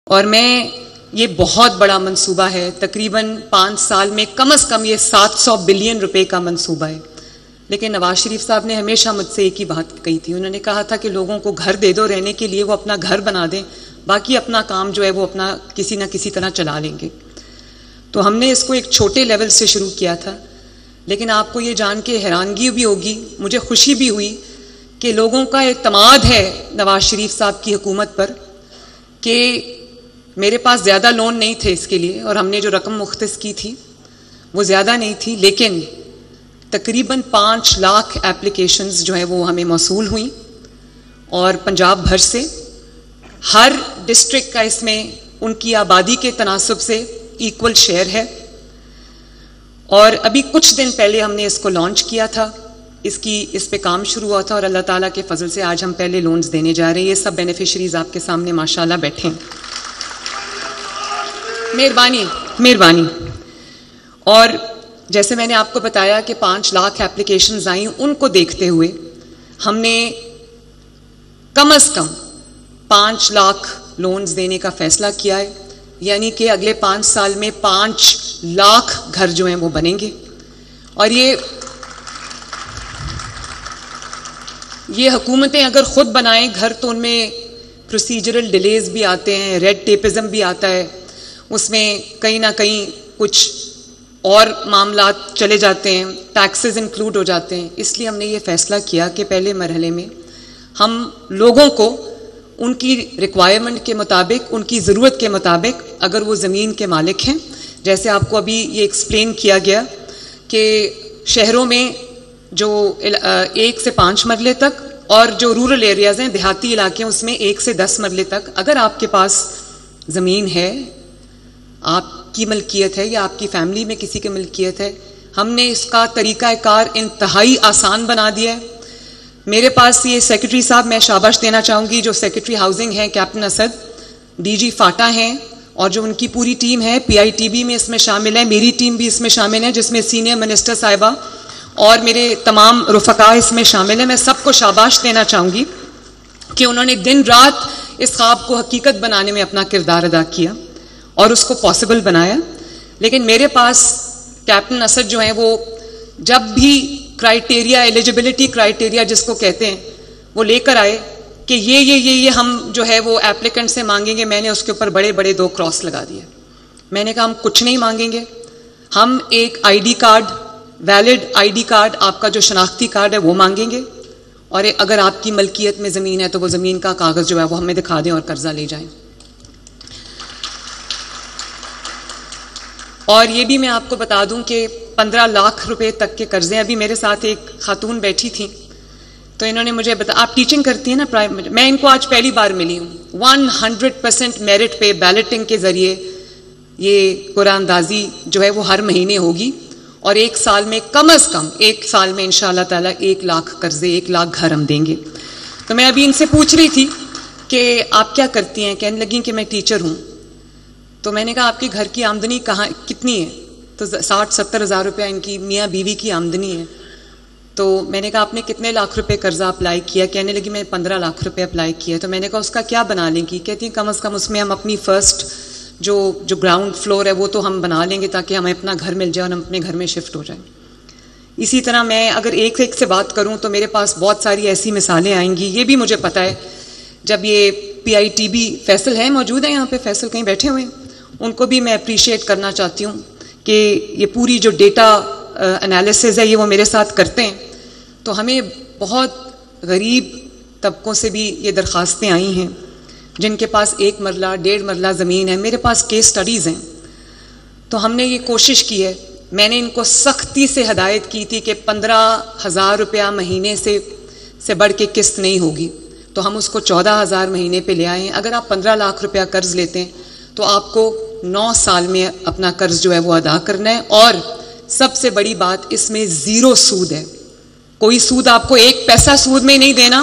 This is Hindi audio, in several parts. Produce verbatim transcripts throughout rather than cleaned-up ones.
और मैं ये बहुत बड़ा मंसूबा है, तकरीबन पाँच साल में कम अज़ कम ये सात सौ बिलियन रुपए का मंसूबा है। लेकिन नवाज शरीफ साहब ने हमेशा मुझसे एक ही बात कही थी, उन्होंने कहा था कि लोगों को घर दे दो रहने के लिए, वो अपना घर बना दें, बाकी अपना काम जो है वो अपना किसी ना किसी तरह चला लेंगे। तो हमने इसको एक छोटे लेवल से शुरू किया था, लेकिन आपको ये जान के हैरानगी भी होगी, मुझे खुशी भी हुई कि लोगों का एतमाद है नवाज शरीफ साहब की हुकूमत पर कि मेरे पास ज़्यादा लोन नहीं थे इसके लिए, और हमने जो रकम मुख्तस की थी वो ज़्यादा नहीं थी, लेकिन तकरीबन पाँच लाख एप्लीकेशंस जो है वो हमें मौसूल हुई, और पंजाब भर से हर डिस्ट्रिक्ट का इसमें उनकी आबादी के तनासब से इक्वल शेयर है। और अभी कुछ दिन पहले हमने इसको लॉन्च किया था, इसकी इस पे काम शुरू हुआ था, और अल्लाह ताला के फजल से आज हम पहले लोन्स देने जा रहे हैं। ये सब बेनिफिशरीज आपके सामने माशाल्लाह बैठे हैं, मेहरबानी मेहरबानी। और जैसे मैंने आपको बताया कि पाँच लाख एप्लीकेशंस आई, उनको देखते हुए हमने कम अज़ कम पाँच लाख लोन्स देने का फैसला किया है, यानी कि अगले पाँच साल में पाँच लाख घर जो हैं वो बनेंगे। और ये ये हुकूमतें अगर ख़ुद बनाएं घर तो उनमें प्रोसीजरल डिलेज भी आते हैं, रेड टेपिज्म भी आता है, उसमें कहीं ना कहीं कुछ और मामला चले जाते हैं, टैक्सेस इंक्लूड हो जाते हैं। इसलिए हमने ये फ़ैसला किया कि पहले मरहले में हम लोगों को उनकी रिक्वायरमेंट के मुताबिक, उनकी ज़रूरत के मुताबिक, अगर वो ज़मीन के मालिक हैं, जैसे आपको अभी ये एक्सप्लेन किया गया कि शहरों में जो एक से पाँच मरले तक, और जो रूरल एरियाज़ हैं, देहाती इलाके हैं, उसमें एक से दस मरले तक, अगर आपके पास ज़मीन है, आपकी मलकियत है या आपकी फैमिली में किसी की मलकियत है, हमने इसका तरीक़ाकार इंतहाई आसान बना दिया है। मेरे पास ये सेक्रेटरी साहब, मैं शाबाश देना चाहूँगी, जो सेक्रेटरी हाउसिंग हैं कैप्टन असद, डीजी फाटा हैं, और जो उनकी पूरी टीम है, पीआईटीबी में इसमें शामिल है, मेरी टीम भी इसमें शामिल है, जिसमें सीनियर मिनिस्टर साहिबा और मेरे तमाम रुफ़का इसमें शामिल हैं। मैं सबको शाबाश देना चाहूँगी कि उन्होंने दिन रात इस ख्वाब को हकीकत बनाने में अपना किरदार अदा किया और उसको पॉसिबल बनाया। लेकिन मेरे पास कैप्टन असद जो हैं, वो जब भी क्राइटेरिया, एलिजिबिलिटी क्राइटेरिया जिसको कहते हैं, वो लेकर आए कि ये ये ये ये हम जो है वो एप्लीकेंट से मांगेंगे, मैंने उसके ऊपर बड़े बड़े दो क्रॉस लगा दिए। मैंने कहा हम कुछ नहीं मांगेंगे, हम एक ID card, valid ID card, आपका जो शनाख्ती कार्ड है वो मांगेंगे, और अगर आपकी मलकियत में ज़मीन है तो वो ज़मीन का कागज़ जो है वो हमें दिखा दें और कर्जा ले जाएं। और ये भी मैं आपको बता दूं कि पंद्रह लाख रुपए तक के कर्जे, अभी मेरे साथ एक खातून बैठी थी, तो इन्होंने मुझे बता, आप टीचिंग करती हैं ना प्राइमरी, मैं इनको आज पहली बार मिली हूँ। वन हंड्रेड परसेंट मेरिट पे बैलेटिंग के ज़रिए ये कुरानदाजी जो है वो हर महीने होगी, और एक साल में कम अज़ कम एक साल में इंशाअल्लाह ताला एक लाख कर्जे, एक लाख घर हम देंगे। तो मैं अभी इनसे पूछ रही थी कि आप क्या करती हैं, कहने लगी कि मैं टीचर हूँ। तो मैंने कहा आपके घर की आमदनी कहाँ, कितनी है? तो साठ सत्तर हज़ार रुपया इनकी मियाँ बीवी की आमदनी है। तो मैंने कहा आपने कितने लाख रुपए कर्जा अप्लाई किया? कहने लगी मैं पंद्रह लाख रुपए अप्लाई किया। तो मैंने कहा उसका क्या बना लेंगी? कहती है कम अज़ कम उसमें हम अपनी फ़र्स्ट जो जो ग्राउंड फ्लोर है वो तो हम बना लेंगे, ताकि हमें अपना घर मिल जाए और हम अपने घर में शिफ्ट हो जाएं। इसी तरह मैं अगर एक एक से बात करूं तो मेरे पास बहुत सारी ऐसी मिसालें आएंगी। ये भी मुझे पता है, जब ये पीआईटीबी फैसल है, मौजूद है यहाँ पे, फैसल कहीं बैठे हुए हैं, उनको भी मैं अप्रिशिएट करना चाहती हूँ कि ये पूरी जो डेटा एनालिसिस है ये वो मेरे साथ करते हैं। तो हमें बहुत गरीब तबकों से भी ये दरख्वास्तें आई हैं जिनके पास एक मरला डेढ़ मरला ज़मीन है। मेरे पास केस स्टडीज़ हैं। तो हमने ये कोशिश की है, मैंने इनको सख्ती से हदायत की थी कि पंद्रह हज़ार रुपया महीने से से बढ़ के किस्त नहीं होगी, तो हम उसको चौदह हज़ार महीने पे ले आए हैं। अगर आप पंद्रह लाख रुपया कर्ज लेते हैं तो आपको नौ साल में अपना कर्ज जो है वो अदा करना है। और सबसे बड़ी बात, इसमें ज़ीरो सूद है, कोई सूद, आपको एक पैसा सूद में नहीं देना।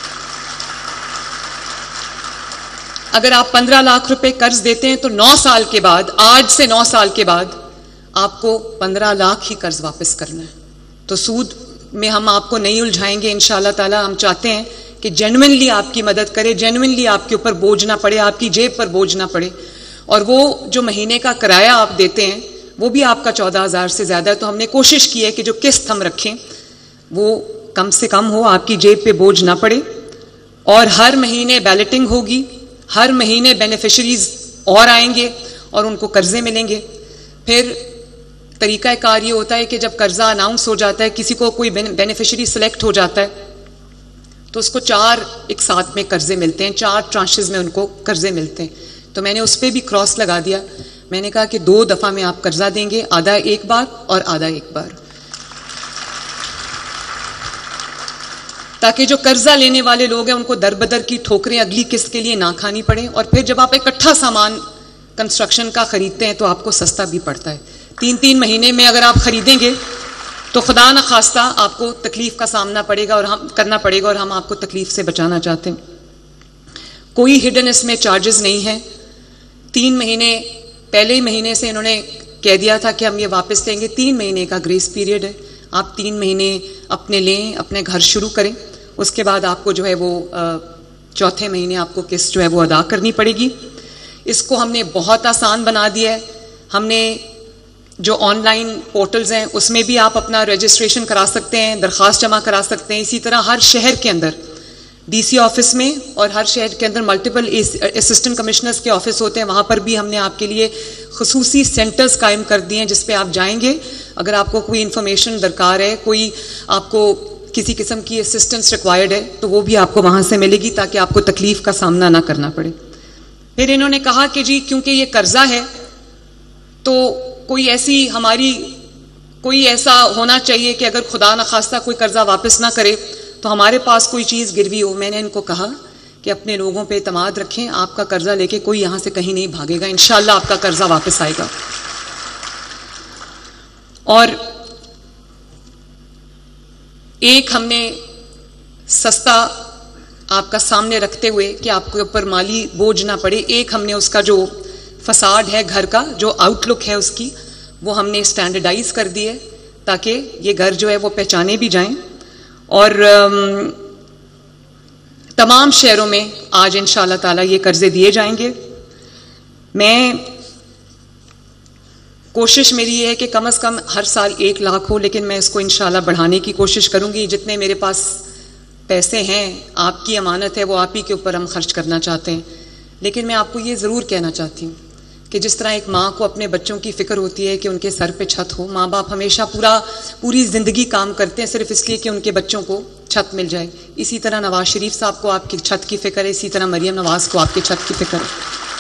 अगर आप पंद्रह लाख रुपए कर्ज देते हैं तो नौ साल के बाद, आज से नौ साल के बाद आपको पंद्रह लाख ही कर्ज वापस करना है। तो सूद में हम आपको नहीं उलझाएंगे इंशाअल्लाह ताला। हम चाहते हैं कि जेन्युइनली आपकी मदद करे, जेन्युइनली आपके ऊपर बोझ ना पड़े, आपकी जेब पर बोझ ना पड़े। और वो जो महीने का किराया आप देते हैं वो भी आपका चौदह हज़ार से ज़्यादा है, तो हमने कोशिश की है कि जो किस्त हम रखें वो कम से कम हो, आपकी जेब पे बोझ ना पड़े। और हर महीने बैलेटिंग होगी, हर महीने बेनिफिशरीज और आएंगे और उनको कर्जे मिलेंगे। फिर तरीका कार ये होता है कि जब कर्जा अनाउंस हो जाता है, किसी को कोई बेनिफिशरी सिलेक्ट हो जाता है, तो उसको चार एक साथ में कर्जे मिलते हैं, चार ट्रांशेस में उनको कर्जे मिलते हैं। तो मैंने उस पर भी क्रॉस लगा दिया। मैंने कहा कि दो दफ़ा में आप कर्जा देंगे, आधा एक बार और आधा एक बार, ताकि जो कर्जा लेने वाले लोग हैं उनको दर बदर की ठोकरें अगली किस्त के लिए ना खानी पड़े। और फिर जब आप इकट्ठा सामान कंस्ट्रक्शन का खरीदते हैं तो आपको सस्ता भी पड़ता है। तीन तीन महीने में अगर आप खरीदेंगे तो खुदा न खास्ता आपको तकलीफ का सामना पड़ेगा और हम करना पड़ेगा, और हम आपको तकलीफ से बचाना चाहते हैं। कोई हिडन इसमें चार्जेस नहीं है। तीन महीने पहले ही महीने से इन्होंने कह दिया था कि हम ये वापस देंगे। तीन महीने का ग्रेस पीरियड है, आप तीन महीने अपने लें, अपने घर शुरू करें, उसके बाद आपको जो है वो चौथे महीने आपको किस्त जो है वो अदा करनी पड़ेगी। इसको हमने बहुत आसान बना दिया है। हमने जो ऑनलाइन पोर्टल्स हैं उसमें भी आप अपना रजिस्ट्रेशन करा सकते हैं, दरख्वास्त जमा करा सकते हैं। इसी तरह हर शहर के अंदर डीसी ऑफिस में और हर शहर के अंदर मल्टीपल असिस्टेंट कमिश्नर्स के ऑफिस होते हैं, वहाँ पर भी हमने आपके लिए खुसूसी सेंटर्स कायम कर दिए हैं, जिस पे आप जाएंगे। अगर आपको कोई इन्फॉर्मेशन दरकार है, कोई आपको किसी किस्म की असिस्टेंस रिक्वायर्ड है, तो वो भी आपको वहाँ से मिलेगी, ताकि आपको तकलीफ का सामना ना करना पड़े। फिर इन्होंने कहा कि जी क्योंकि ये कर्जा है तो कोई ऐसी हमारी कोई ऐसा होना चाहिए कि अगर खुदा न खास्ता कोई कर्जा वापस ना करे तो हमारे पास कोई चीज़ गिरवी हो। मैंने इनको कहा कि अपने लोगों पे एतमाद रखें, आपका कर्जा लेके कोई यहाँ से कहीं नहीं भागेगा, इंशाल्लाह आपका कर्जा वापस आएगा। और एक हमने सस्ता आपका सामने रखते हुए कि आपके ऊपर माली बोझ ना पड़े, एक हमने उसका जो फसाड है घर का, जो आउटलुक है उसकी, वो हमने स्टैंडर्डाइज कर दी है, ताकि ये घर जो है वो पहचाने भी जाएं। और तमाम शहरों में आज इंशाअल्लाह ताला ये कर्जे दिए जाएंगे। मैं कोशिश मेरी ये है कि कम से कम हर साल एक लाख हो, लेकिन मैं इसको इंशाअल्लाह बढ़ाने की कोशिश करूंगी। जितने मेरे पास पैसे हैं, आपकी अमानत है, वो आप ही के ऊपर हम खर्च करना चाहते हैं। लेकिन मैं आपको ये ज़रूर कहना चाहती हूँ कि जिस तरह एक माँ को अपने बच्चों की फ़िक्र होती है कि उनके सर पे छत हो, माँ बाप हमेशा पूरा पूरी ज़िंदगी काम करते हैं सिर्फ इसलिए कि उनके बच्चों को छत मिल जाए। इसी तरह नवाज शरीफ साहब को आपकी छत की फ़िक्र है, इसी तरह मरीम नवाज़ को आपकी छत की फ़िक्र है।